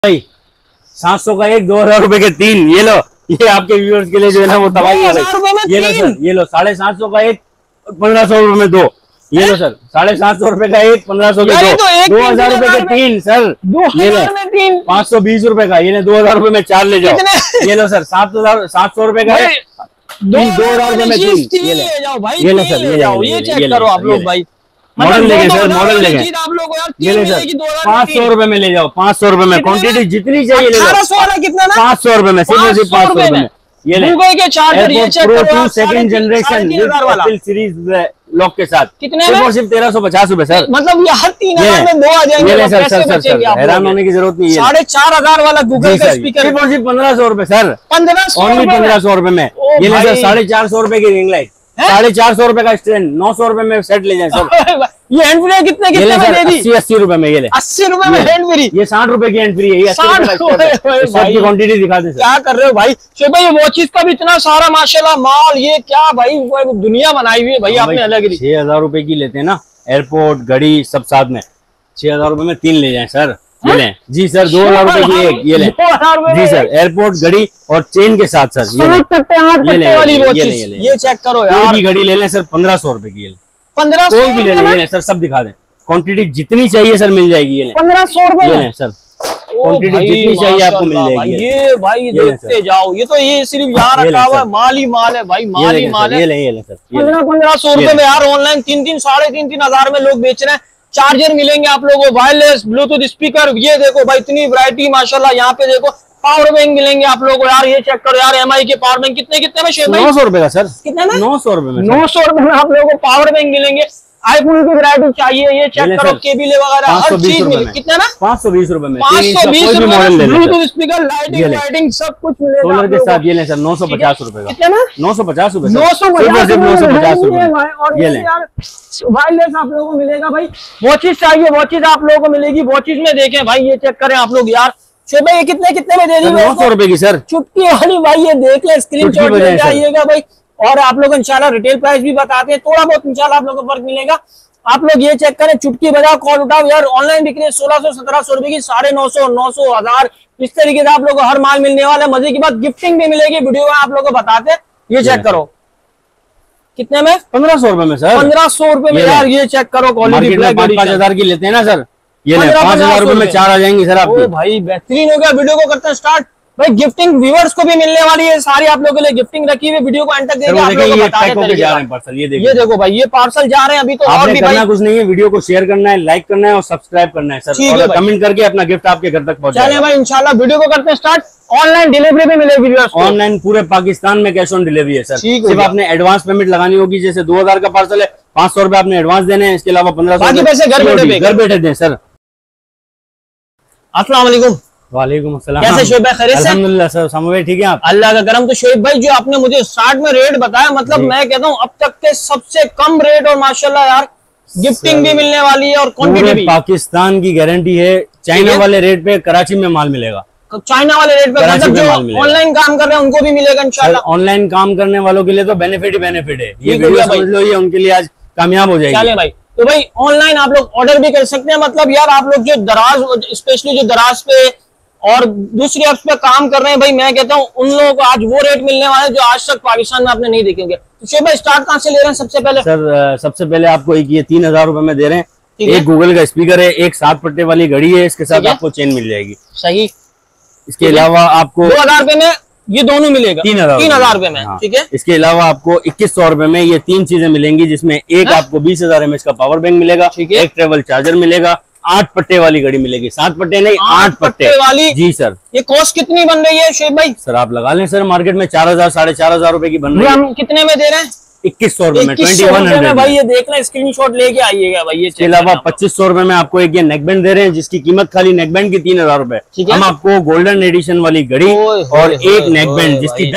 भाई 700 का एक, 2000 रुपए के तीन। ये लो, ये आपके व्यूअर्स के लिए जो है ना वो तबाही है भाई। ये लो सर, ये लो 750 का एक, 1500 रुपए में दो। ये लो सर, 750 रुपए का एक, 1500 के दो, 2000 रुपए के तीन सर। ये लो 520 रुपए का, ये 2000 रुपए में चार ले जाओ। ये लो सर 700 रुपए का है, 2000 रुपए में तीन। ये लो सर, ये चेक करो आप लोग भाई, मॉडल लेंगे सर, मॉडल लेंगे। ये ले सर 500 रुपए में ले जाओ, 500 रुपए में क्वांटिटी जितनी चाहिए ले जाओ। 500 रुपए में, सिर्फ 500 रुपए में। ये ले pro 2 second generation series lock के साथ कितने सिर्फ और सिर्फ 1350 रुपए सर। मतलब ये हर 3000 में दो आ जाएंगे। ये ले सर, हैरान होने की जरूरत नहीं है। 4500 वाला गूगल का स्पीकर सिर्फ और सिर्फ 1500 रुपए सर, 1500 रुपए में। ये ले सर 450 रुपए की रिंग लाइट, 450 रुपए का स्टैंड, 900 रुपए में सेट ले जाए सर। ये हैंड फ्री कितने में दे दी? 80 रुपए में। ये ले 80 रुपए में हैंड फ्री। ये 60 रुपए की हैंड फ्री है। ये 60 की क्वांटिटी दिखा दे सर। क्या कर रहे हो भाई? शोएब भाई, ये वॉचेस का भी इतना सारा माशाल्लाह माल, ये क्या भाई दुनिया बनाई हुई है भाई आपने अलग ही। 6000 रुपए की लेते हैं ना, एयरपोर्ट घड़ी सब साथ में। 6000 रुपए में तीन ले जाए सर। ये लें जी सर, 2000 रुपए की एक। ये लें जी सर, एयरपोर्ट घड़ी और चेन के साथ सर। ये चेक करो यार, की घड़ी ले लें सर 1500 रुपए की। 1500 कोई भी ले लें सर, सब दिखा दें। क्वांटिटी जितनी चाहिए सर मिल जाएगी। ये लें 1500 रुपए में सर, क्वांटिटी जितनी चाहिए आपको मिल जाएगी। ये भाई देखते जाओ, ये तो ये सिर्फ यहाँ रखा हुआ माल ही माल है भाई, माल ही माल है। ये ले सर, 1500 रुपए में यार ऑनलाइन 3-3 साढ़े 3-3 हजार में लोग बेच रहे हैं। चार्जर मिलेंगे आप लोगों को, वायरलेस ब्लूटूथ स्पीकर। ये देखो भाई इतनी वैरायटी माशाल्लाह। यहाँ पे देखो पावर बैंक मिलेंगे आप लोगों को यार। ये चेक करो यार, MI के पावर बैंक कितने में शेयर भाई? 900 रुपए का सर। कितने में? 900 रुपए में। 900 रुपए में आप लोगों को पावर बैंक मिलेंगे। आईफोन की वैरायटी चाहिए, ये चेक करो, केबल वगैरह हर चीज मिलेगी। कितने में? 520 रुपए में। 520 रुपए, ब्लूटूथ स्पीकर, लाइटिंग वाइटिंग सब कुछ मिलेगा सोलर के साथ। ये लें सर 950 रुपए का। कितने में? 950 रुपए। 950 रुपए। ये लें वायरलेस आप लोगों को मिलेगा भाई। वॉचेस चाहिए, वॉचेस आप लोगों को मिलेगी। वॉचेस में देखें भाई, ये चेक करें आप लोग यार। शोएब भाई ये कितने में दे दी? 900 रुपए की सर, चुटकी वाली भाई। ये देख ले, स्क्रीनशॉट ले जाइएगा भाई। और आप लोग इंशाल्लाह रिटेल प्राइस भी बताते हैं, थोड़ा बहुत इंशाल्लाह आप लोगों को फर्क मिलेगा। आप लोग ये चेक करें, चुटकी बजाओ, कॉल उठाओ यार। ऑनलाइन बिक्री 1600-1700 रुपए की, 950, 900, 1000 इस तरीके से आप लोग को हर माल मिलने वाला है। मजे की बात गिफ्टिंग भी मिलेगी, वीडियो में आप लोग को बताते हैं। ये चेक करो कितने में? 1500 रुपए में सर। 1500 रुपए में यार। ये चेक करो, क्वालिटी 5000 की लेते हैं ना सर। ये 5000 रुपए में चार आ जाएंगे सर आपको। भाई बेहतरीन हो गया। वीडियो को करते हैं स्टार्ट भाई। गिफ्टिंग व्यूअर्स को भी मिलने वाली है सारी, आप लोगों के लिए गिफ्टिंग रखी हुई। वीडियो को एंड तक देखिए, आप लोगों को बता रहे हैं पार्सल। ये देखो भाई, ये पार्सल जा रहे हैं अभी तो। और भी करना कुछ नहीं है, वीडियो को शेयर करना है, लाइक करना है और सब्सक्राइब करना है सर। और कमेंट करके अपना गिफ्ट आपके घर तक पहुंचाएं। चलिए भाई इंशाल्लाह वीडियो को करते हैं स्टार्ट। ऑनलाइन डिलीवरी भी मिलेगी व्यूअर्स को। ऑनलाइन पूरे पाकिस्तान में कैश ऑन डिलीवरी है सर। सिर्फ आपने एडवांस पेमेंट लगानी होगी। जैसे 2000 का पार्सल है, 500 रुपए आपने एडवांस देने हैं। इसके अलावा 1500 पैसे घर बैठे दें सर। अस्सलाम वालेकुम। वालेकुम अस्सलाम। कैसे शोएब भाई, खैरियत से? अल्हम्दुलिल्लाह सर। समझ ठीक है आप? अल्लाह का करम। तो शोएब भाई जो आपने मुझे स्टार्ट में रेट बताया, मतलब मैं कहता हूँ अब तक के सबसे कम रेट, और माशाल्लाह यार गिफ्टिंग भी मिलने वाली है और क्वांटिटी भी। पाकिस्तान की गारंटी है। चाइना वाले रेट पे कराची में माल मिलेगा। चाइना वाले रेट पे, मतलब जो ऑनलाइन काम कर रहे हैं उनको भी मिलेगा इंशाल्लाह। ऑनलाइन काम करने वालों के लिए तो बेनिफिट ही बेनिफिट है। ये वीडियो समझ लो, ये उनके लिए आज कामयाब हो जाएगी। चले भाई, तो भाई ऑनलाइन आप लोग ऑर्डर भी कर सकते हैं। मतलब यार आप लोग जो दराज, स्पेशली जो दराज पे और दूसरी ऐप्स पे काम कर रहे हैं भाई, मैं कहता हूँ उन लोगों को आज वो रेट मिलने वाला है जो आज तक पाकिस्तान में आपने नहीं देखेंगे। तो शोएब भाई स्टार्ट कहाँ से ले रहे हैं सबसे पहले? सर सबसे पहले आपको एक ये 3000 रुपए में दे रहे हैं। एक गूगल का स्पीकर है, एक 7 पट्टे वाली घड़ी है, इसके साथ आपको चेन मिल जाएगी। सही। इसके अलावा आपको 2000 रुपए में ये दोनों मिलेगा। 3000 रुपए में, ठीक है। इसके अलावा आपको 2100 रुपए में ये 3 चीजें मिलेंगी, जिसमें एक आपको 20000 mAh का पावर बैंक मिलेगा, एक ट्रेवल चार्जर मिलेगा, 8 पट्टे वाली घड़ी मिलेगी। 7 पट्टे नहीं, 8 पट्टे वाली। जी सर। ये कॉस्ट कितनी बन रही है शोएब भाई? सर आप लगा लें सर, मार्केट में 4000 4500 रुपए की बन रही है। हम कितने में दे रहे हैं? 2100 रुपए में, 2100 भाई। ये देख लें, स्क्रीनशॉट लेके आइएगा भाई। इसके अलावा 2500 रुपए में आपको एक ये नेकबैंड दे रहे हैं, जिसकी कीमत खाली नेकबैंड की 3000 रुपए। हम आपको गोल्डन एडिशन वाली घड़ी और एक नेकबैंड जिसकी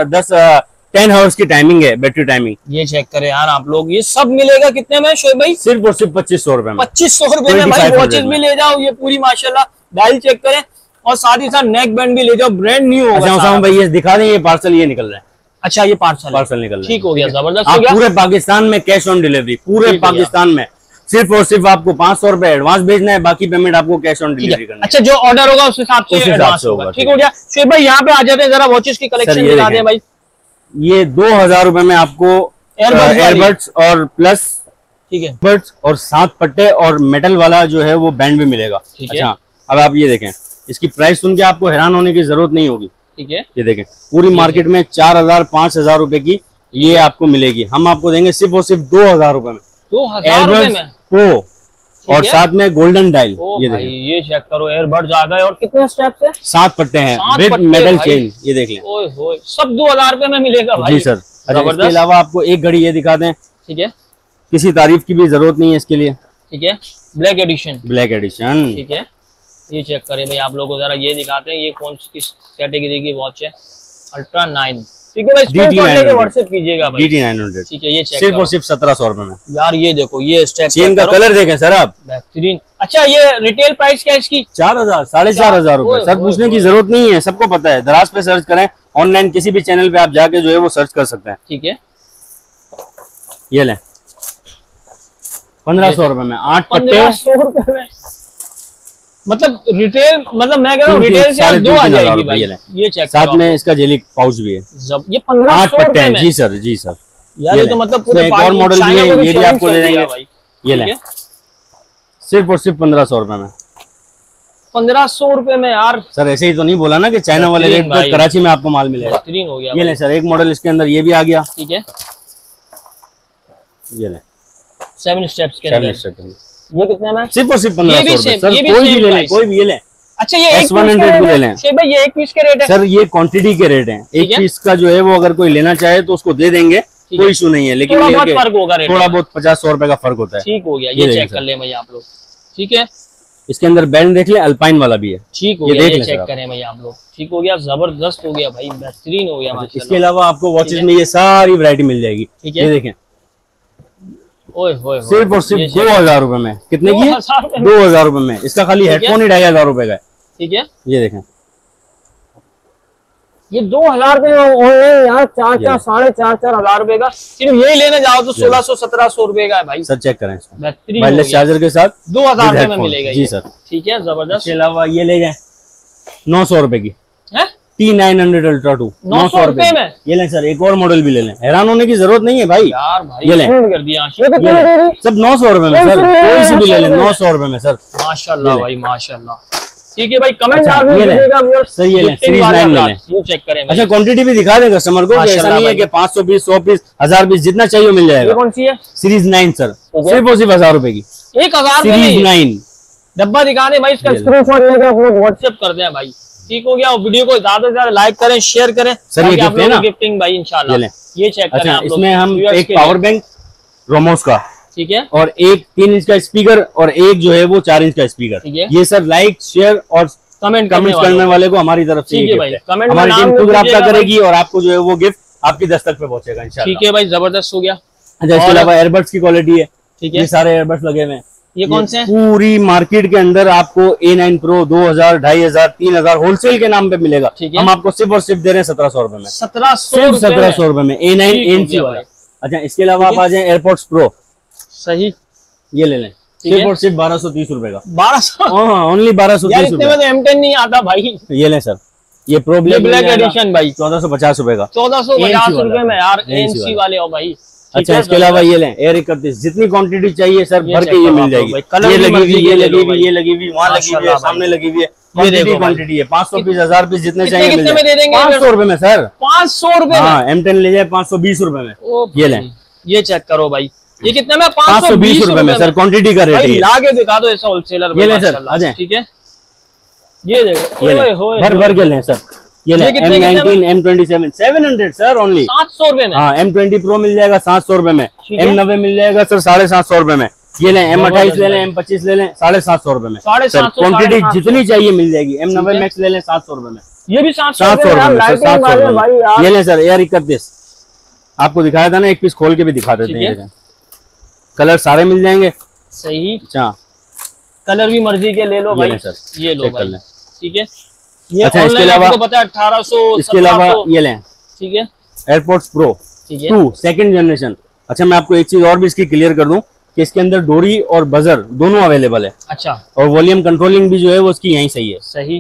10 आवर्स की टाइमिंग है, बैटरी टाइमिंग। ये चेक करें यार आप लोग, ये सब मिलेगा कितने में शोएब भाई? सिर्फ और सिर्फ 2500 रुपए में। 2500 रुपए में भाई वॉचेस भी ले जाओ। ये पूरी माशाल्लाह डायल चेक करें और साथ ही साथ नेक बैंड भी ले जाओ, ब्रांड न्यू होगा। भाई ये दिखा दें, ये पार्सल ये निकल रहा है। अच्छा ये पार्सल निकल रहा है। ठीक हो गया, जबरदस्त हो गया। पूरे पाकिस्तान में कैश ऑन डिलीवरी, पूरे पाकिस्तान में सिर्फ और सिर्फ आपको 500 रुपए एडवांस भेजना है, बाकी पेमेंट आपको कैश ऑन डिलीवरी करना है। अच्छा, जो ऑर्डर होगा उस हिसाब से एडवांस होगा। ठीक हो गया। शुएब भाई यहाँ पे आ जाते हैं, जरा वॉचेस की कलेक्शन दिखा दें भाई। ये 2000 रुपए में आपको एयरबड्स और प्लस, ठीक है, बड्स और 7 पट्टे और मेटल वाला जो है वो बैंड भी मिलेगा। अच्छा, अब आप ये देखें, इसकी प्राइस सुन के आपको हैरान होने की जरूरत नहीं होगी। ठीक है, ये देखें, पूरी मार्केट में 4000 5000 रुपए की ये आपको मिलेगी, हम आपको देंगे सिर्फ और सिर्फ 2000 रुपए में। 2000 रुपए में प्रो और साथ में गोल्डन डायल। ये देखिए, ये चेक करो, एयरबड्स आ गए और कितने स्टेप्स है? 7 पट्टे हैं विद मेटल चेन। ये देख लें, ओए होए, सब 2000 रुपए में मिलेगा भाई। जी सर। अच्छा, इसके अलावा आपको एक घड़ी ये दिखा दें। ठीक है, किसी तारीफ की भी जरूरत नहीं है इसके लिए। ठीक है, ब्लैक एडिशन, ब्लैक एडिशन। ठीक है, ये चेक करें भाई, आप लोगों को जरा ये दिखाते हैं, ये कौन सी किस कैटेगरी की वॉच है? अल्ट्रा 9। ठीक है भाई, व्हाट्सएप कीजिएगा भाई। DT900। ठीक है, ये चेक सिर्फ और सिर्फ 1700 रुपए में। यार ये देखो, ये स्टेप चेन का कलर देखें सर आप, बेहतरीन। अच्छा, ये रिटेल प्राइस क्या है इसकी? 4000 4500 रुपए। सर पूछने की जरूरत नहीं है, सबको पता है। दराज पे सर्च करें, ऑनलाइन किसी भी चैनल पे आप जाके जो है वो सर्च कर सकते हैं। ठीक है, ये लें 1500 रुपए में 8 पट्टे। 1500 रुपए में, मतलब रिटेल, मतलब मैं कह रहा हूँ रिटेल से 2000 भाई। ये चेक, साथ में इसका जेली पाउच भी है। ये 1500 पट्टे हैं। जी सर, जी सर। यार ये तो मतलब पूरे एक और मॉडल भी है, ये भी आपको ले देंगे। ये लें सिर्फ और सिर्फ 1500 रुपए में। 1500 रुपए में यार। सर ऐसे ही तो नहीं बोला ना कि चाइना वाले रेट पे कराची में आपको माल मिलेगा। बेहतरीन हो गया। ये लें सर, एक मॉडल इसके अंदर ये भी आ गया। ठीक है, ये लें 7 स्टेप्स के अंदर। ये कितने में? सिर्फ और सिर्फ 1500 रुपए। सर कोई भी ले लें, कोई भी ये लें। अच्छा, ये S100 भी ले लें। भाई ये एक पीस के रेट है सर, ये क्वांटिटी के रेट हैं। एक पीस का जो है वो अगर कोई लेना चाहे तो उसको दे देंगे, कोई इशू नहीं है। लेकिन थोड़ा बहुत फर्क होगा, थोड़ा बहुत 50-100 रुपए का फर्क होता है। ठीक हो गया, ये चेक कर ले भाई आप लोग। ठीक है, इसके अंदर बैंड देख ले, अल्पाइन वाला भी है। ठीक हो गया, ये चेक करें भाई आप लोग। ठीक हो गया, जबरदस्त हो गया भाई, बेहतरीन हो गया माशाल्लाह। इसके अलावा आपको वॉचेस में ये सारी वैरायटी मिल जाएगी। ये देखें, ओए होए, सिर्फ और सिर्फ 2000 रुपए में। कितने की? 2000 रुपए में। इसका खाली हेडफोन ही 2500 रुपए का है। ठीक है, ये देखें, ये 2000 रुपए ऑनलाइन यार 4-4 4.5 हजार रुपए का। सिर्फ यही लेने जाओ तो 1600-1700 रुपए का है भाई। सर चेक करें इसको, बेहतरीन वायरलेस चार्जर के साथ 2000 रुपए में मिलेगा। जी सर। ठीक है, जबरदस्त। इसके अलावा ये ले जाए 900 रुपए की T900 Ultra 2, 900 रुपए में। ये लें सर, एक और मॉडल भी ले लें, हैरान होने की जरूरत नहीं है भाई। यार भाई ये लें कर दिया सब 900 रुपए में सर, कोई सी भी ले लें 900 रुपए में सर। माशाल्लाह भाई, माशाल्लाह। ठीक है भाई, कमेंट सर ये लें, सीरीज 9 ले लें। वो चेक करें। अच्छा, क्वांटिटी भी दिखा दें कस्टमर को, ऐसा नहीं है कि 500 पीस 100 पीस 1000 पीस जितना चाहिए मिल जाएगा। कौन सी है? सीरीज 9 सर, सिर्फ और सिर्फ 1000 रुपए की। 1000 सीरीज 9 डब्बा दिखा दे भाई, इसका स्क्रीनशॉट लेकर आप लोग व्हाट्सएप कर दें भाई। ठीक हो गया, और वीडियो को ज्यादा से ज्यादा लाइक करें, शेयर करें। सर ये गिफ्ट है ना, गिफ्टिंग भाई इंशाल्लाह। ये चेक करें आप लोग। इसमें हम एक पावर बैंक रोमोस का, ठीक है, और एक 3 इंच का स्पीकर और एक जो है वो 4 इंच का स्पीकर। ये सर लाइक शेयर और कमेंट करने वाले को हमारी तरफ से हमारी टीम खुद रब्ता करेगी और आपको जो है वो गिफ्ट आपकी दस्तक पे पहुंचेगा इंशाल्लाह। ठीक है भाई, जबरदस्त हो गया। अच्छा, इसके अलावा एयरबड्स की क्वालिटी है। ठीक है, ये सारे एयरबड्स लगे हुए हैं। ये कौन से हैं? पूरी मार्केट के अंदर आपको A9 Pro 2000 2500 3000 होलसेल के नाम पे मिलेगा। हम आपको सिर्फ और सिर्फ दे रहे हैं 1700 रुपए में। 1700 रुपए में A9 ANC वाला। अच्छा, इसके अलावा आप आ जाए एयरपोर्ट्स प्रो। सही, ये ले लें, सिर्फ और सिर्फ 1230 रुपए का। 1200? हाँ, ओनली 1230 रुपए। तो M10 नहीं आता भाई। ये लें सर, ये प्रो ब्लैक एडिशन भाई 1450 रुपए का। 1450 रुपए में यार, ANC वाले हो भाई। अच्छा, इसके अलावा ये लें Air 31, जितनी क्वांटिटी चाहिए सर भर के ये मिल जाएगी। ये लगी हुई, ये लगी हुई, ये लगी हुई, वहाँ लगी हुई है, सामने लगी हुई है। क्वांटिटी है 500 पीस 1000 पीस जितने चाहिए मिल जाएंगे। 500 रुपए में सर, 500 रुपए। हाँ, M10 ले जाए 520 रुपए में। ये लें, ये चेक करो भाई, ये कितने में? 520 रुपए में सर, क्वांटिटी का रेट है। लाके दिखा दो ऐसा होलसेलर। ये लें सर, आ जाए। ठीक है, ये देखो, भर भर के लें सर। ये लें M19 M27 700 सर, ओनली 700 रुपए में। हाँ, M20 Pro मिल जाएगा 700 रुपए में। M90 मिल जाएगा सर 750 रुपए में। ये लें M28 ले लें, M25 ले लें 750 रुपए में। क्वांटिटी जितनी चाहिए मिल जाएगी। M90 Max ले लें 700 रुपए में। ये भी 700 रुपए में सर, 700 रुपए में। ये लें सर Air 31, आपको दिखाया था ना, एक पीस खोल के भी दिखा देते हैं। कलर सारे मिल जाएंगे। सही। अच्छा, कलर भी मर्जी के ले लो भाई सर, ये लो भाई। ठीक है, ये अच्छा, इसके अलावा पता है 1800। इसके अलावा ये लें, ठीक है, एयरपोर्ट्स प्रो 2 सेकंड जनरेशन। अच्छा, मैं आपको एक चीज और भी इसकी क्लियर कर दूं कि इसके अंदर डोरी और बजर दोनों अवेलेबल है। अच्छा, और वॉल्यूम कंट्रोलिंग भी जो है वो इसकी यहीं सही है। सही,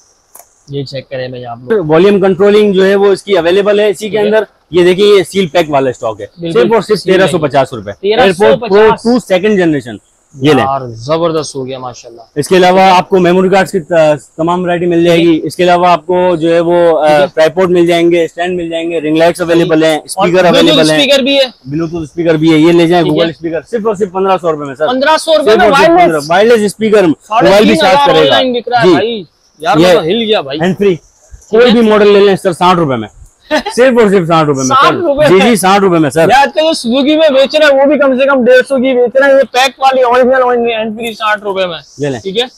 ये चेक करें भाई आप लोग। वॉल्यूम कंट्रोलिंग जो है वो इसकी अवेलेबल है इसी के अंदर। ये देखिए ये सील पैक वाला स्टॉक है, सिर्फ और सिर्फ 1350 रुपए। एयरपोर्ट प्रो 2 सेकंड जनरेशन, ये ले यार जबरदस्त हो गया माशाल्लाह। इसके अलावा आपको मेमोरी कार्ड्स की तमाम वैरायटी मिल जाएगी। इसके अलावा आपको जो है वो ट्राइपॉड मिल जाएंगे, स्टैंड मिल जाएंगे, रिंग लाइट्स अवेलेबल है, स्पीकर अवेलेबल है, स्पीकर भी है, ब्लूटूथ स्पीकर भी है। ये ले जाएं गूगल स्पीकर, सिर्फ और सिर्फ 1500 रुपए में सर। 1500 रुपए में वायरलेस स्पीकर, मोबाइल भी चार्ज करेगा जी। यार मतलब हिल गया भाई। हैंड फ्री, कोई भी मॉडल ले लें सर 60 रुपए में, सिर्फ और सिर्फ 60 रुपए में सर। जी जी 60 रुपए में सर। आजकल जो सुजुकी में बेच रहे हैं वो भी कम से कम 150 की बेच रहे हैं। ये पैक वाली ओरिजिनल हैंड फ्री 60 रुपए में, ठीक है।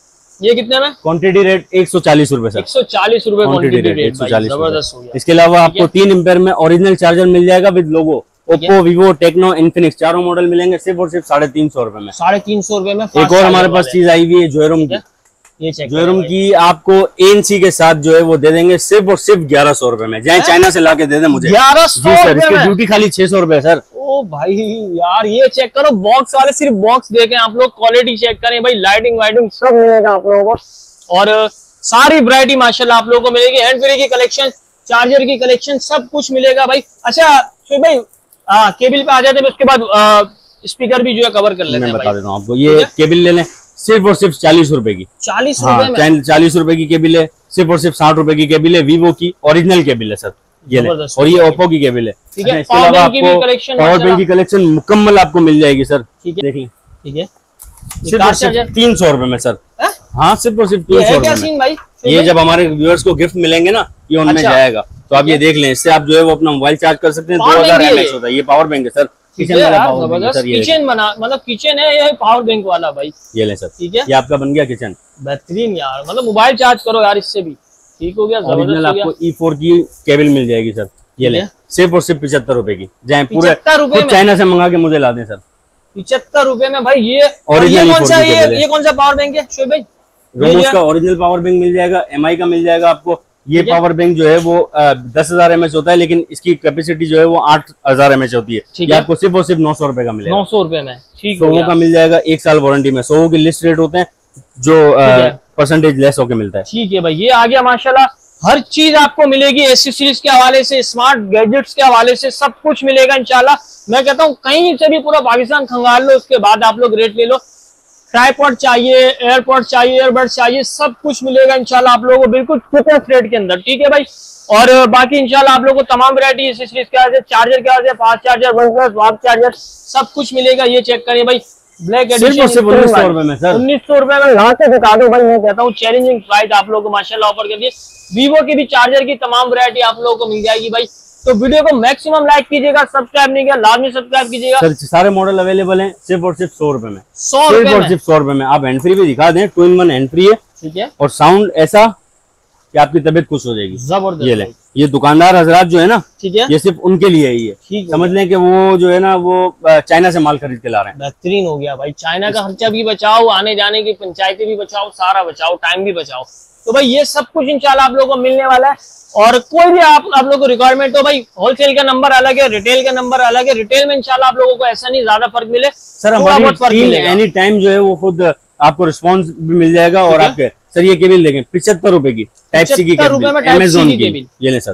ये कितने में? क्वांटिटी रेट 140 रुपए सर। 140 रुपए क्वांटिटी रेट, 140 जबरदस्त हो गया। इसके अलावा आपको 3 एम्पेयर में ओरिजिनल चार्जर मिल जाएगा with logo. Oppo, Vivo, Tecno, Infinix चारों मॉडल मिलेंगे सिर्फ और सिर्फ 350 रुपए में। 350 रुपए में। एक और हमारे पास चीज आई हुई है जोयरूम की। ये चेक जोयरूम की आपको ANC के साथ जो है वो दे देंगे सिर्फ और सिर्फ 1100 रुपए में। चाहे चाइना से लाके दे दे मुझे 1100 जी सर। इसकी ड्यूटी खाली 600 रुपए सर। ओ भाई यार ये चेक करो, बॉक्स वाले सिर्फ बॉक्स देखें आप लोग, क्वालिटी चेक करें भाई, लाइटिंग वाइटिंग सब मिलेगा आप लोगों को। और सारी वैरायटी माशाल्लाह आप लोगों को मिलेगी। हैंड फ्री की कलेक्शन, चार्जर की कलेक्शन, सब कुछ मिलेगा भाई। अच्छा तो भाई केबल पे आ जाते हैं, उसके बाद स्पीकर भी जो है कवर कर लेते हैं। मैं बता देता हूँ आपको, ये केबल ले लें सिर्फ और सिर्फ 40 रुपए की। 40 रुपए में 40 रुपए की केबल है, सिर्फ और सिर्फ 60 रुपए की केबल है। वीवो की ओरिजिनल केबल है सर, ये ले। और ये ओप्पो की केबल है। इसके अलावा आपको पावर बैंक की कलेक्शन मुकम्मल आपको मिल जाएगी सर। देख लें, ठीक है। सिर्फ और सिर्फ 300 रुपए में सर। हाँ सिर्फ और सिर्फ 300 रुपए में। ये जब हमारे व्यूअर्स को गिफ्ट मिलेंगे ना, ये उनमें जाएगा। तो आप ये देख लें, इससे आप जो है वो अपना मोबाइल चार्ज कर सकते हैं। 2000 mAh होता है, ये पावर बैंक है सर। किचन वाला पावर बैंक है सर। ये किचन बना मतलब किचन है, ये पावर बैंक वाला भाई। ये ले सर, ठीक है। ये आपका बन गया किचन। बेहतरीन यार, मतलब मोबाइल चार्ज करो यार इससे भी, ठीक हो गया। ओरिजिनल आपको E4 की केबल मिल जाएगी सर। ये ले सिर्फ और सिर्फ 75 रुपए की। जाए पूरे चाइना से मंगा के मुझे ला दें सर। 75 रुपए में भाई। ये ओरिजिनल ये कौन सा पावर बैंक है शोएब भाई? रोमोस का ओरिजिनल पावर बैंक मिल जाएगा, MI का मिल जाएगा आपको। ये पावर बैंक जो है वो 10,000 mAh होता है, लेकिन इसकी कैपेसिटी जो है वो 8,000 mAh होती है। ये आपको सिर्फ और सिर्फ 900 रुपए का मिलेगा। 900 रुपए में, ठीक। सोवो का मिल जाएगा 1 साल वारंटी में। सोवो की लिस्ट रेट होते हैं जो परसेंटेज लेस होके मिलता है। ठीक है भाई, ये आ गया माशाल्लाह। हर चीज आपको मिलेगी एक्सेसरीज के हवाले से, स्मार्ट गैजेट्स के हवाले से, सब कुछ मिलेगा इंशाल्लाह। मैं कहता हूँ कहीं से भी पूरा पाकिस्तान खंगाल लो, उसके बाद आप लोग रेट ले लो। ट्राइपॉड चाहिए, एयरपॉड चाहिए, एयरबड चाहिए, सब कुछ मिलेगा इंशाल्लाह आप लोगों को बिल्कुल चिपेस्ट रेट के अंदर, ठीक है भाई। और बाकी इंशाल्लाह आप लोगों को तमाम वैरायटी एक्सेसरीज के वजह, चार्जर के वजह, फास्ट चार्जर, वन प्लस वाक चार्जर, सब कुछ मिलेगा। ये चेक करिए भाई, ब्लैक एडिशन 1900 रुपए में सर। 1900 रुपए में यहाँ से दिखा दो भाई। मैं कहता हूँ चैलेंजिंग प्राइस आप लोगों को माशाल्लाह ऑफर कर दिए। वीवो की भी चार्जर की तमाम वैरायटी आप लोगों को मिल जाएगी भाई। तो वीडियो को मैक्सिमम लाइक कीजिएगा, सब्सक्राइब नहीं किया लाजमी सब्सक्राइब कीजिएगा सर। सारे मॉडल अवेलेबल हैं सिर्फ और सिर्फ 100 रुपए में। 100 रुपए में, सिर्फ 100 रुपए में। आप हैंड फ्री भी दिखा दें, 2-in-1 हैंड फ्री है, ठीक है। और साउंड ऐसा कि आपकी तबीयत खुश हो जाएगी। जबरदस्त। ये ले, ये दुकानदार हजरात जो है ना, ठीक है, ये सिर्फ उनके लिए ही है। समझ लें कि वो जो है ना वो चाइना से माल खरीद के ला रहे हैं। बेहतरीन हो गया भाई। चाइना का खर्चा भी बचाओ, आने जाने की पंचायतें भी बचाओ, सारा बचाओ, टाइम भी बचाओ। तो भाई ये सब कुछ इंशाल्लाह आप लोगों को मिलने वाला है। और कोई भी आप लोगों को रिक्वायरमेंट हो भाई, होलसेल का नंबर अलग है, रिटेल का नंबर अलग है। रिटेल में इंशाल्लाह आप लोगों को ऐसा नहीं ज्यादा फर्क मिले सर। हमारी एनी टाइम जो है वो खुद आपको रिस्पॉन्स भी मिल जाएगा। और आपके सर ये केबल देखें 75 रुपए की, टाइप सी की केबल, अमेज़न की। ये ले सर,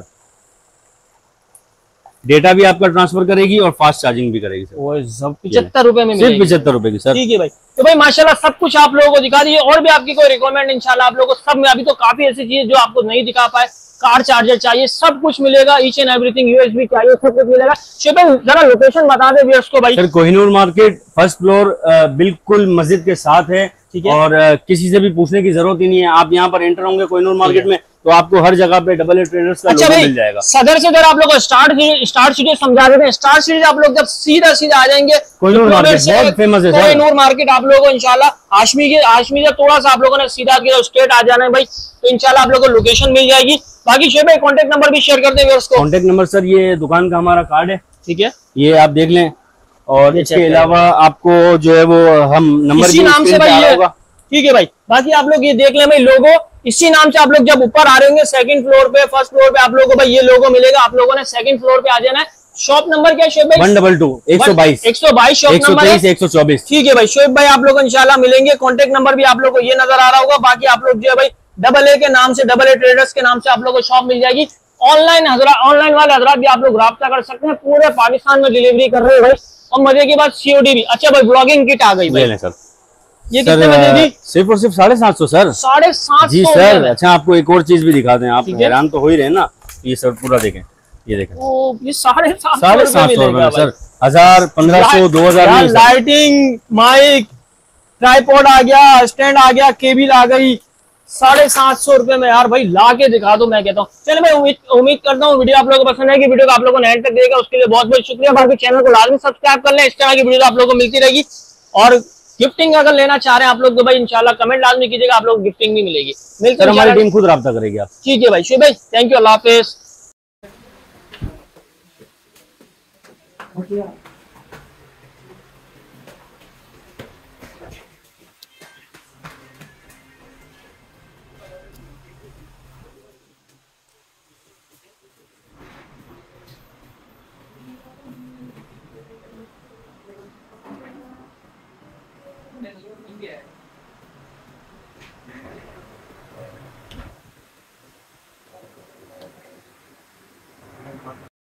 डेटा भी आपका ट्रांसफर करेगी और फास्ट चार्जिंग भी करेगी सर। 75 रुपए में, सिर्फ 75 रुपए की सर। ठीक है भाई। तो भाई माशाल्लाह सब कुछ आप लोगों को दिखा दिए। और भी आपकी कोई रिक्वायरमेंट इंशाल्लाह आप लोगों को सब में, अभी तो काफी ऐसी चीज जो आपको नहीं दिखा पाए, कार चार्जर चाहिए, सब कुछ मिलेगा। ईच एंड एवरीथिंग, USB चाहिए, सब कुछ मिलेगा। शोएब जरा लोकेशन बता दे व्यूअर्स को भाई। Sir Kohinoor market, first floor, बिल्कुल मस्जिद के साथ है। और किसी से भी पूछने की जरूरत ही नहीं है। आप यहाँ पर एंटर होंगे कोहिनूर मार्केट में तो आपको हर जगह पे डबल ए ट्रेडर्स का लोगो मिल जाएगा। सदर से आप लोग स्टार सिटी समझा देते हैं। स्टार सिटी आप लोग जब सीधा आ जाएंगे कोहिनूर मार्केट, बहुत फेमस है कोहिनूर मार्केट। आप लोगों को इंशाल्लाह हाशमी से थोड़ा सा आप लोगों ने सीधा किया स्ट्रेट आ जाना है भाई, तो इंशाल्लाह आप लोगों को लोकेशन मिल जाएगी। बाकी शोएब भाई कॉन्टेक्ट नंबर भी शेयर कर देंगे उसको। कॉन्टेक्ट नंबर सर ये दुकान का हमारा कार्ड है, ठीक है, ये आप देख लें। और इसके अलावा आपको जो है वो हम नंबर इसी नाम से भाई होगा, ठीक है भाई। बाकी आप लोग ये देख लें भाई, लोगो इसी नाम से आप लोग जब ऊपर आ रहे होंगे सेकंड फ्लोर पे, फर्स्ट फ्लोर पे आप लोगों को भाई ये लोगो मिलेगा। आप लोगों ने सेकंड फ्लोर पे आ जाना है शॉप नंबर क्या है शोएब भाई? 122 122 122 शॉप नंबर है। 124 ठीक है भाई शोएब भाई, आप लोग को इंशाल्लाह मिलेंगे। कॉन्टेक्ट नंबर भी आप लोग को ये नजर आ रहा होगा। बाकी आप लोग जो है भाई डबल ए के नाम से, डबल ए ट्रेडर्स के नाम से आप लोग को शॉप मिल जाएगी। ऑनलाइन वाले हजरात भी आप लोग राब्ता कर सकते हैं। पूरे पाकिस्तान में डिलीवरी कर रहे हो भाई, और मजे की बात सीओडी भी। अच्छा भाई ब्लॉगिंग किट आ गई भाई, सर। ये कितने में दे दी? सिर्फ और सिर्फ 750 सर। 750 जी सर। अच्छा आपको एक और चीज भी दिखा दें, आप हैरान तो हो ही रहे ना। ये सर पूरा देखें, ये देखें। ये 750 750 रुपए सर। 1000 1500 2000 लाइटिंग, माइक, ट्राइपॉड आ गया, स्टैंड आ गया, केबल आ गई। 750 रुपए में यार भाई ला के दिखा दो, मैं कहता हूँ। चलो मैं उम्मीद करता हूँ वीडियो आप लोगों को पसंद है, कि वीडियो को आप लोगों को एंड तक देगा, उसके लिए बहुत बहुत शुक्रिया। बाकी चैनल को लाजमी सब्सक्राइब कर लें, इस तरह की वीडियो आप लोगों को मिलती रहेगी। और गिफ्टिंग अगर लेना चाह रहे हैं आप लोग तो भाई इंशाल्लाह कमेंट लाजमी कीजिएगा, आप लोग गिफ्टिंग भी मिलेगी। मिलते हैं, हमारी टीम खुद रब्ता करेगी आप। ठीक है भाई शुभ भाई, थैंक यू, अल्लाह हाफिज। Yeah.